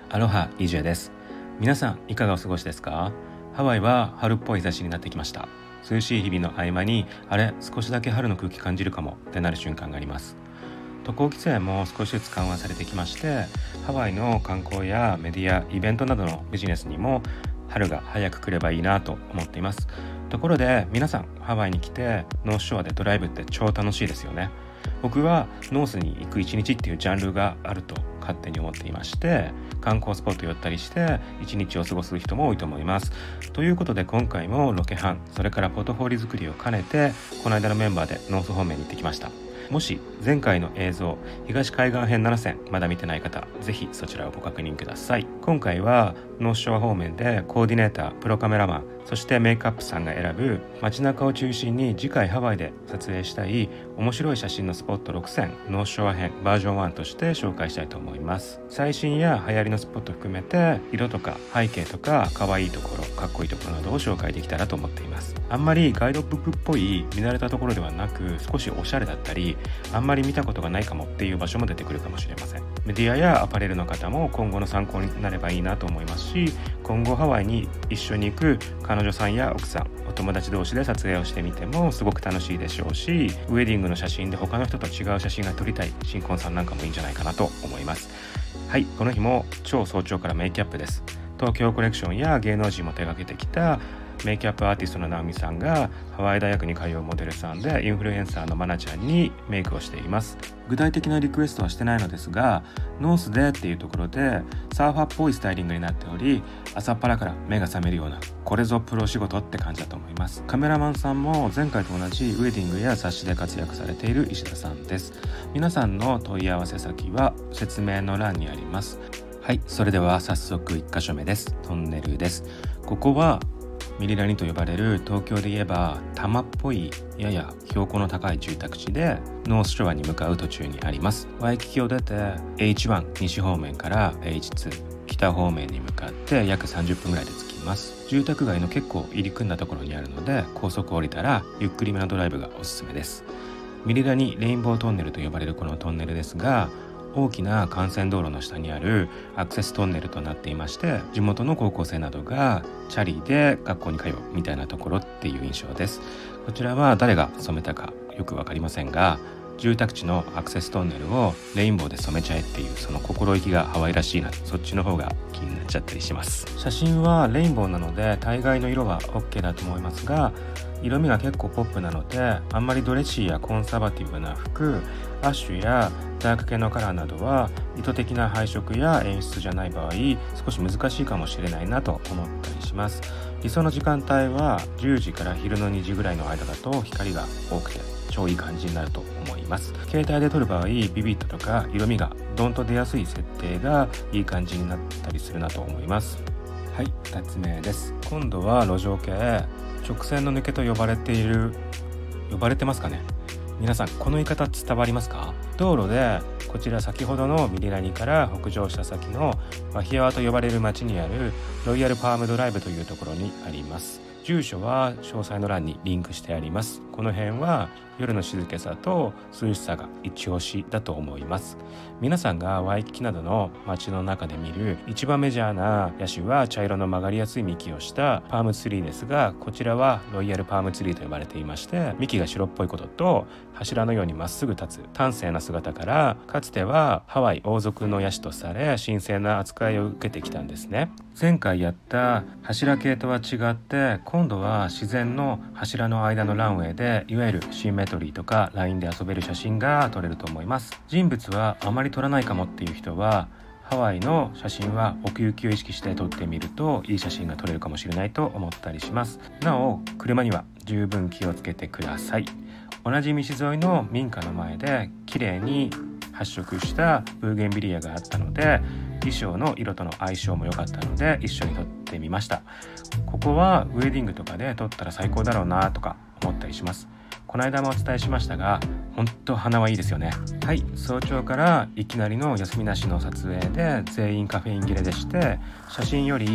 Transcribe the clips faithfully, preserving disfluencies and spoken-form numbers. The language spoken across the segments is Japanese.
アロハ イージェー です。皆さんいかがお過ごしですか？ハワイは春っぽい日差しになってきました。涼しい日々の合間にあれ少しだけ春の空気感じるかもってなる瞬間があります。渡航規制も少しずつ緩和されてきまして、ハワイの観光やメディアイベントなどのビジネスにも春が早く来ればいいなと思っています。ところで皆さんハワイに来てノースショアでドライブって超楽しいですよね。僕はノースに行く一日っていうジャンルがあると勝手に思っていまして、観光スポット寄ったりして一日を過ごす人も多いと思います。ということで今回もロケハン、それからポートフォリオ作りを兼ねてこの間のメンバーでノース方面に行ってきました。もし前回の映像東海岸編なな戦まだ見てない方、ぜひそちらをご確認ください。今回はノースショア方面でコーディネーター、プロカメラマン、そしてメイクアップさんが選ぶ街中を中心に次回ハワイで撮影したい面白い写真のスポットろく選ノースショア編バージョンワンとして紹介したいと思います。最新や流行りのスポット含めて色とか背景とか可愛いところ、かっこいいところなどを紹介できたらと思っています。あんまりガイドブックっぽい見慣れたところではなく、少しおしゃれだったりあんまり見たことがないかもっていう場所も出てくるかもしれません。メディアやアパレルの方も今後の参考になればいいなと思いますし、今後ハワイに一緒に行く彼女さんや奥さん、お友達同士で撮影をしてみてもすごく楽しいでしょうし、ウェディングの写真で他の人と違う写真が撮りたい新婚さんなんかもいいんじゃないかなと思います。はい、この日も超早朝からメイキャップです。東京コレクションや芸能人も手掛けてきたメイキャップアーティストのナオミさんがハワイ大学に通うモデルさんでインフルエンサーのマナちゃんにメイクをしています。具体的なリクエストはしてないのですが、ノースでっていうところでサーファーっぽいスタイリングになっており、朝っぱらから目が覚めるような、これぞプロ仕事って感じだと思います。カメラマンさんも前回と同じウェディングや雑誌で活躍されている石田さんです。皆さんの問い合わせ先は説明の欄にあります。はい、それでは早速いっ箇所目です。トンネルです。ここはミリラニと呼ばれる東京で言えば多摩っぽいやや標高の高い住宅地でノースショアに向かう途中にあります。ワイキキを出て エイチワン 西方面から エイチツー 北方面に向かって約さんじゅっぷんぐらいで着きます。住宅街の結構入り組んだところにあるので、高速降りたらゆっくりめのドライブがおすすめです。ミリラニレインボートンネルと呼ばれるこのトンネルですが、大きな幹線道路の下にあるアクセストンネルとなっていまして、地元の高校生などがチャリで学校に通うみたいなところっていう印象です。こちらは誰が染めたかよくわかりませんが、住宅地のアクセストンネルをレインボーで染めちゃえっていうその心意気がハワイらしいな、そっちの方が気になっちゃったりします。写真はレインボーなので大概の色は OK だと思いますが、色味が結構ポップなのであんまりドレッシーやコンサバティブな服、アッシュやダーク系のカラーなどは意図的な配色や演出じゃない場合少し難しいかもしれないなと思ったりします。理想の時間帯はじゅうじから昼のにじぐらいの間だと光が多くて超いい感じになると思います。携帯で撮る場合ビビットとか色味がドンと出やすい設定がいい感じになったりするなと思います。はい、ふたつめです。今度は路上系、直線の抜けと呼ばれている呼ばれてますかね。皆さんこの言い方伝わりますか？道路でこちら先ほどのミリラニから北上した先のワヒアワと呼ばれる町にあるロイヤルパームドライブというところにあります。住所は詳細の欄にリンクしてあります。この辺は夜の静けさと涼しさが一押しだと思います。皆さんがワイキキなどの街の中で見る一番メジャーなヤシは茶色の曲がりやすい幹をしたパームツリーですが、こちらはロイヤルパームツリーと呼ばれていまして、幹が白っぽいことと柱のようにまっすぐ立つ端正な姿から、かつてはハワイ王族のヤシとされ神聖な扱いを受けてきたんですね。前回やった柱系とは違って、今度は自然の柱の間のランウェイでいわゆるシンメトリーとかラインで遊べる写真が撮れると思います。人物はあまり撮らないかもっていう人はハワイの写真は奥行きを意識して撮ってみるといい写真が撮れるかもしれないと思ったりします。なお車には十分気をつけてください。同じ道沿いの民家の前で綺麗に発色したブーゲンビリアがあったので、衣装の色との相性も良かったので一緒に撮ってみました。ここはウェディングとかで撮ったら最高だろうなとか思ったりします。この間もお伝えしましたが、本当花はいいですよね。はい、早朝からいきなりの休みなしの撮影で全員カフェイン切れでして、写真より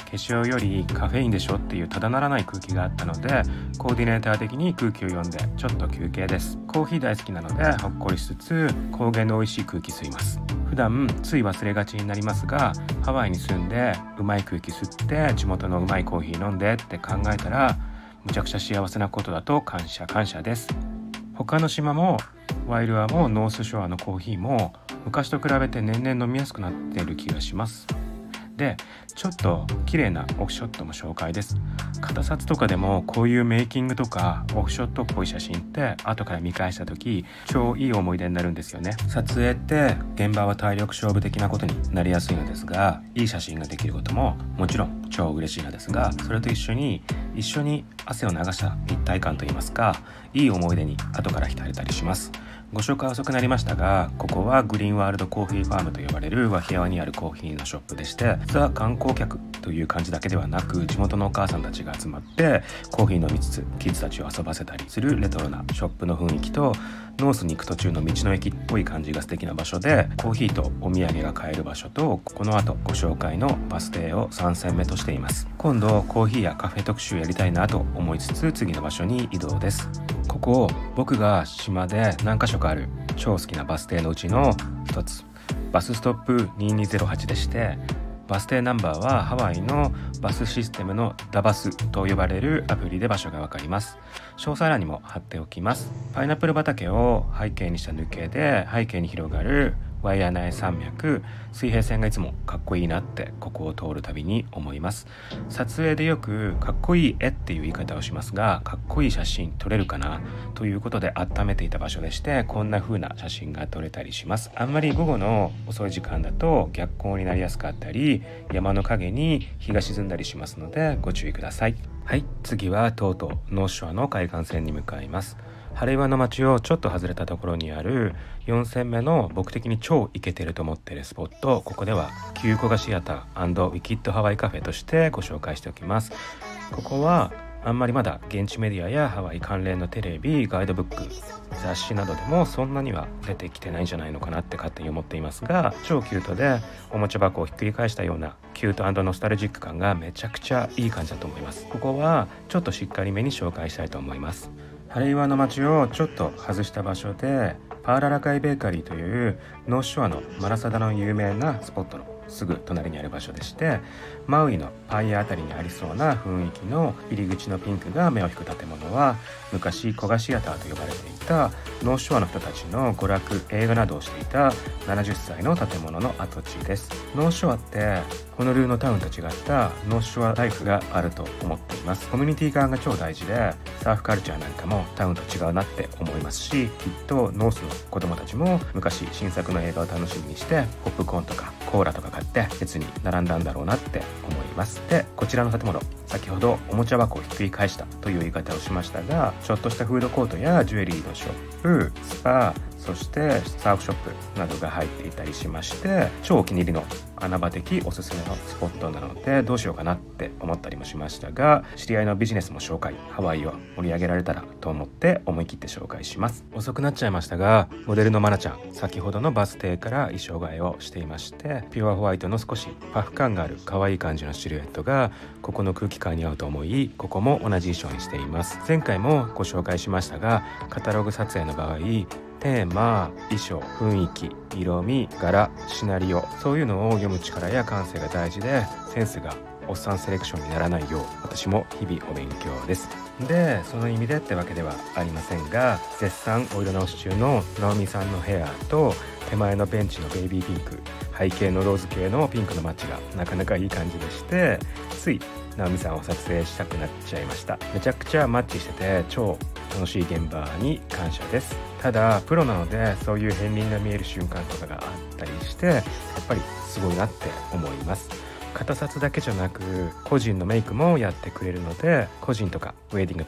粧よりカフェインでしょっていうただならない空気があったので、コーディネーター的に空気を読んでちょっと休憩です。コーヒー大好きなのでほっこりしつつ高原の美味しい空気吸います。普段つい忘れがちになりますが、ハワイに住んでうまい空気吸って地元のうまいコーヒー飲んでって考えたらむちゃくちゃ幸せなことだと感謝感謝です。他の島もワイルアもノースショアのコーヒーも昔と比べて年々飲みやすくなっている気がします。で、ちょっと綺麗なオフショットも紹介です。肩札とかでもこういうメイキングとかオフショットっぽい写真って後から見返した時超いい思い出になるんですよね。撮影って現場は体力勝負的なことになりやすいのですが、いい写真ができることももちろん超嬉しいのですが、それと一緒に一緒に汗を流した一体感といいますか、いい思い出に後から浸れたりします。ご紹介遅くなりましたが、ここはグリーンワールドコーヒーファームと呼ばれるワヒアワにあるコーヒーのショップでして、実は観光客という感じだけではなく、地元のお母さんたちが集まってコーヒー飲みつつキッズたちを遊ばせたりするレトロなショップの雰囲気と、ノースに行く途中の道の駅っぽい感じが素敵な場所で、コーヒーとお土産が買える場所と、この後ご紹介のバス停をさん戦目としています。今度コーヒーやカフェ特集やりたいなと思いつつ、次の場所に移動です。ここ僕が島で何か所かある超好きなバス停のうちの一つ、バスストップにーにーゼロはちでして、バス停ナンバーはハワイのバスシステムのダバスと呼ばれるアプリで場所がわかります。詳細欄にも貼っておきます。パイナップル畑を背景にした抜けで、背景に広がるワイアナエ山脈、水平線がいつもかっこいいなってここを通るたびに思います。撮影でよくかっこいい絵っていう言い方をしますが、かっこいい写真撮れるかなということで温めていた場所でして、こんな風な写真が撮れたりします。あんまり午後の遅い時間だと逆光になりやすかったり、山の陰に日が沈んだりしますのでご注意ください。はい、次はとうとうノースショアの海岸線に向かいます。ハレイワの街をちょっと外れたところにあるよん戦目の僕的に超イケてると思っているスポット、ここでは旧古賀シアター&ウィキッドハワイカフェとしてご紹介しておきます。ここはあんまりまだ現地メディアやハワイ関連のテレビ、ガイドブック、雑誌などでもそんなには出てきてないんじゃないのかなって勝手に思っていますが、超キュートでおもちゃ箱をひっくり返したようなキュート&ノスタルジック感がめちゃくちゃいい感じだと思います。ここはちょっとしっかりめに紹介したいと思います。ハレイワの街をちょっと外した場所で、パーララカイベーカリーというノースショアのマラサダの有名なスポットのすぐ隣にある場所でして、マウイのパイヤあたりにありそうな雰囲気の入り口のピンクが目を引く建物は、昔古賀シアターと呼ばれていたノースショアの人たちの娯楽、映画などをしていたななじゅっさいの建物の跡地です。ノースショアってホノルルのタウンと違ったノースショアライフがあると思っています。コミュニティ感が超大事で、サーフカルチャーなんかもタウンと違うなって思いますし、きっとノースの子供たちも昔新作の映画を楽しみにしてポップコーンとかコーラとか買って列に並んだんだろうなって思います。で、こちらの建物、先ほどおもちゃ箱をひっくり返したという言い方をしましたが、ちょっとしたフードコートやジュエリーのショップ、スパ、そしてサーフショップなどが入っていたりしまして、超お気に入りの穴場的おすすめのスポットなのでどうしようかなって思ったりもしましたが、知り合いのビジネスも紹介、ハワイを盛り上げられたらと思って思い切って紹介します。遅くなっちゃいましたが、モデルのマナちゃん、先ほどのバス停から衣装替えをしていまして、ピュアホワイトの少しパフ感がある可愛い感じのシルエットがここの空気感に合うと思い、ここも同じ衣装にしています。前回もご紹介しましたが、カタログ撮影の場合、テーマ、衣装、雰囲気、色味、柄、シナリオ、そういうのを読む力や感性が大事で、センスがおっさんセレクションにならないよう私も日々お勉強です。で、その意味でってわけではありませんが、絶賛お色直し中のナオミさんのヘアと手前のベンチのベイビーピンク、背景のローズ系のピンクのマッチがなかなかいい感じでして、ついナオミさんを撮影したくなっちゃいました。めちゃくちゃマッチしてて超楽しい現場に感謝です。ただプロなのでそういう片鱗が見える瞬間とかがあったりして、やっぱりすごいなって思います。肩札だけじゃなく個人のメイクもやってくれるので、個人とかウェディングとか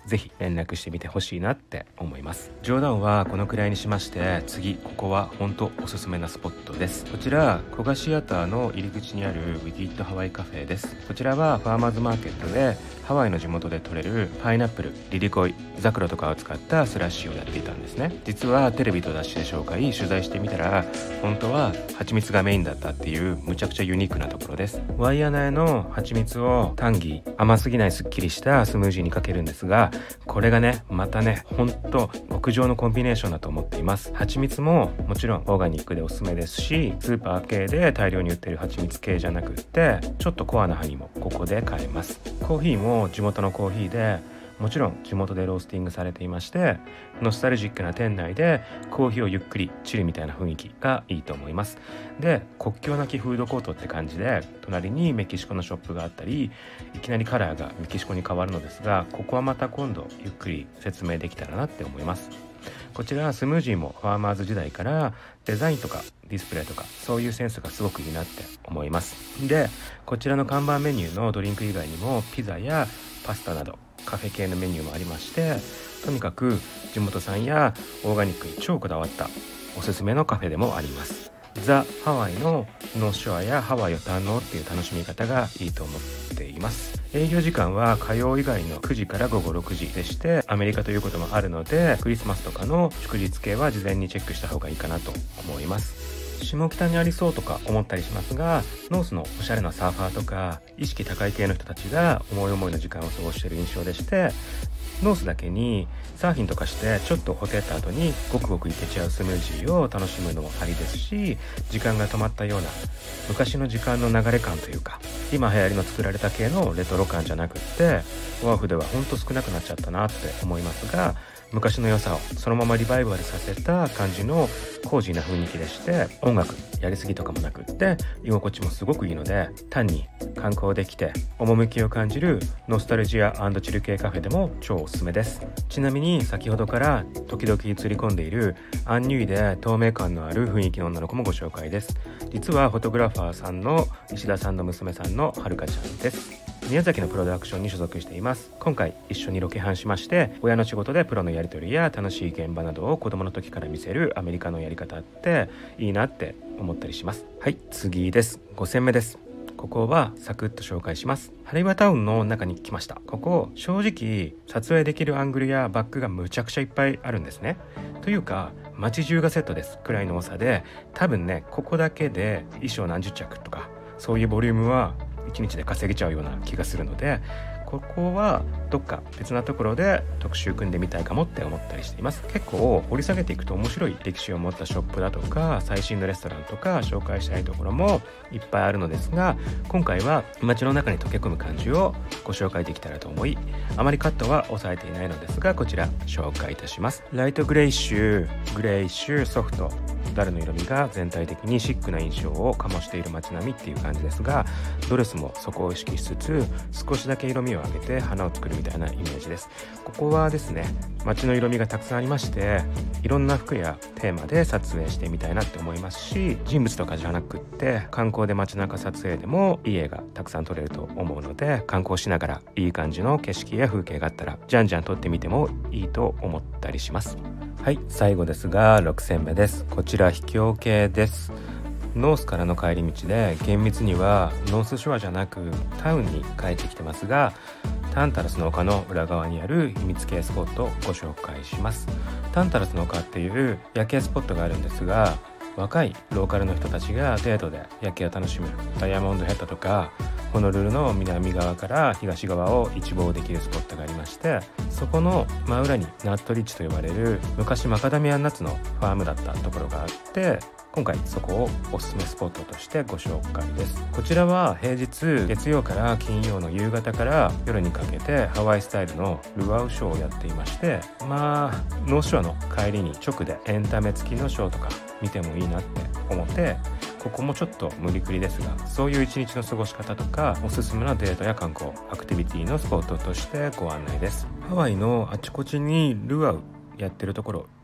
ぜひ連絡してみてほしいなって思います。冗談はこのくらいにしまして、次ここは本当おすすめなスポットです。こちら古賀シアターの入り口にあるウィキッドハワイカフェです。こちらはファーマーズマーケットでハワイの地元で採れるパイナップル、リリコイ、ザクロとかを使ったスラッシュをやっていたんですね。実はテレビと雑誌で紹介取材してみたら、本当は蜂蜜がメインだったっていうむちゃくちゃユニークなところです。ワイヤ苗の蜂蜜をタンギー、甘すぎないすっきりしたスムージーにかけるんですが、これがねまたねほんと極上のコンビネーションだと思っています。蜂蜜ももちろんオーガニックでおすすめですし、スーパー系で大量に売ってる蜂蜜系じゃなくってちょっとコアなハニーもここで買えます。コーヒーも地元のコーヒーでもちろん地元でロースティングされていまして、ノスタルジックな店内でコーヒーをゆっくりチルみたいな雰囲気がいいと思います。で、国境なきフードコートって感じで、隣にメキシコのショップがあったり、いきなりカラーがメキシコに変わるのですが、ここはまた今度ゆっくり説明できたらなって思います。こちらスムージーもファーマーズ時代からデザインとかディスプレイとかそういうセンスがすごくいいなって思います。で、こちらの看板メニューのドリンク以外にもピザやパスタなどカフェ系のメニューもありまして、とにかく地元産やオーガニックに超こだわったおすすめのカフェでもあります。ザ・ハワイのノースショアやハワイを堪能っていう楽しみ方がいいと思っています。営業時間は火曜以外のくじからごごろくじでして、アメリカということもあるのでクリスマスとかの祝日系は事前にチェックした方がいいかなと思います。下北にありそうとか思ったりしますが、ノースのおしゃれなサーファーとか意識高い系の人たちが思い思いの時間を過ごしている印象でして、ノースだけにサーフィンとかしてちょっとほてった後にごくごくいけちゃうスムージーを楽しむのもありですし、時間が止まったような昔の時間の流れ感というか、今流行りの作られた系のレトロ感じゃなくって、オアフではほんと少なくなっちゃったなって思いますが、昔の良さをそのままリバイバルさせた感じのコージーな雰囲気でして、音楽やりすぎとかもなくって居心地もすごくいいので、単に観光できて趣を感じるノスタルジア&チル系カフェでも超おすすめです。ちなみに先ほどから時々映り込んでいるアンニュイで透明感のある雰囲気の女の子もご紹介です。実はフォトグラファーさんの石田さんの娘さんのはるかちゃんです。宮崎のプロダクションに所属しています。今回一緒にロケハンしまして、親の仕事でプロのやり取りや楽しい現場などを子供の時から見せるアメリカのやり方っていいなって思ったりします。はい、次です。ごせんめです。ここはサクッと紹介します。ハリワタウンの中に来ました。ここ正直撮影できるアングルやバックがむちゃくちゃいっぱいあるんですね。というか街中がセットですくらいの多さで、多分ねここだけで衣装何十着とかそういうボリュームはいちにちで稼げちゃうような気がするので、ここはどっか別なところで特集組んでみたいかもって思ったりしています。結構掘り下げていくと面白い歴史を持ったショップだとか最新のレストランとか紹介したいところもいっぱいあるのですが、今回は街の中に溶け込む感じをご紹介できたらと思い、あまりカットは抑えていないのですがこちら紹介いたします。ライトグレイッシュ、グレイッシュ、ソフト、ダルの色味が全体的にシックな印象を醸している街並みっていう感じですが、ドレスもそこを意識しつつ少しだけ色味を上げて花を作るみたいなイメージです。ここはですね街の色味がたくさんありまして、いろんな服やテーマで撮影してみたいなって思いますし、人物とかじゃなくって観光で街中撮影でもいい絵がたくさん撮れると思うので、観光しながらいい感じの景色や風景があったらじゃんじゃん撮ってみてもいいと思ったりします。はい、最後ですがろくせんめです。こちら秘境系です。ノースからの帰り道で厳密にはノースショアじゃなくタウンに帰ってきてますが、タンタラスの丘の裏側にある秘密系スポットをご紹介します。タンタラスの丘っていう夜景スポットがあるんですが、若いローカルの人たちがデートで夜景を楽しむダイヤモンドヘッドとかホノルルの南側から東側を一望できるスポットがありまして、そこの真裏にナットリッチと呼ばれる昔マカダミアンナッツのファームだったところがあって、今回そこをおすすめスポットとしてご紹介です。こちらは平日月曜から金曜の夕方から夜にかけてハワイスタイルのルアウショーをやっていまして、まあノースショアの帰りに直でエンタメ付きのショーとか見てもいいなって思って、ここもちょっと無理くりですがそういう一日の過ごし方とかおすすめのデートや観光アクティビティのスポットとしてご案内です。ハワイのあちこちにルアウやってるところ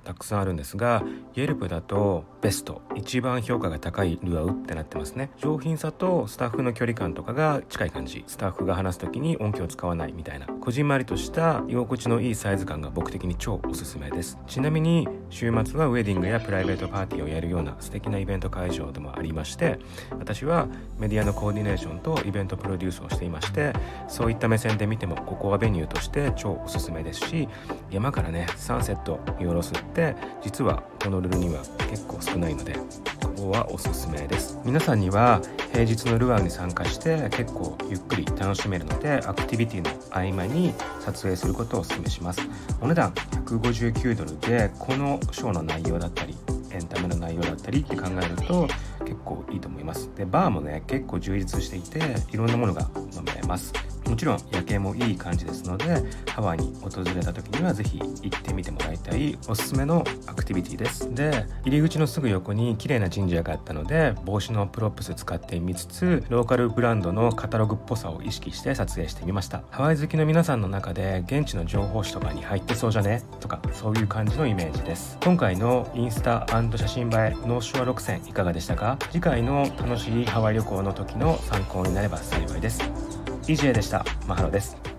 たくさんあるんですが、イェルプだとベスト、一番評価が高いルアウってなってますね。上品さとスタッフの距離感とかが近い感じ、スタッフが話す時に音響を使わないみたいな、こじんまりとした居心地のいいサイズ感が僕的に超おすすめです。ちなみに週末はウェディングやプライベートパーティーをやるような素敵なイベント会場でもありまして、私はメディアのコーディネーションとイベントプロデュースをしていまして、そういった目線で見てもここはベニューとして超おすすめですし、山からねサンセット見下ろすって実はホノルルには結構少ないので、ここはおすすめです。皆さんには平日のルアーに参加して結構ゆっくり楽しめるので、アクティビティの合間に撮影することをお勧めします。お値段ひゃくごじゅうきゅうドルで、このショーの内容だったりエンタメの内容だったりって考えると結構いいと思います。でバーもね結構充実していて、いろんなものが飲めます。もちろん夜景もいい感じですので、ハワイに訪れた時にはぜひ行ってみてもらいたいおすすめのアクティビティです。で入り口のすぐ横に綺麗な神社があったので、帽子のプロップス使ってみつつ、ローカルブランドのカタログっぽさを意識して撮影してみました。ハワイ好きの皆さんの中で現地の情報誌とかに入ってそうじゃねとか、そういう感じのイメージです。今回のインスタ&写真映えノーショアろくせんいかがでしたか？次回の楽しいハワイ旅行の時の参考になれば幸いです。イージェー でした。マハロです。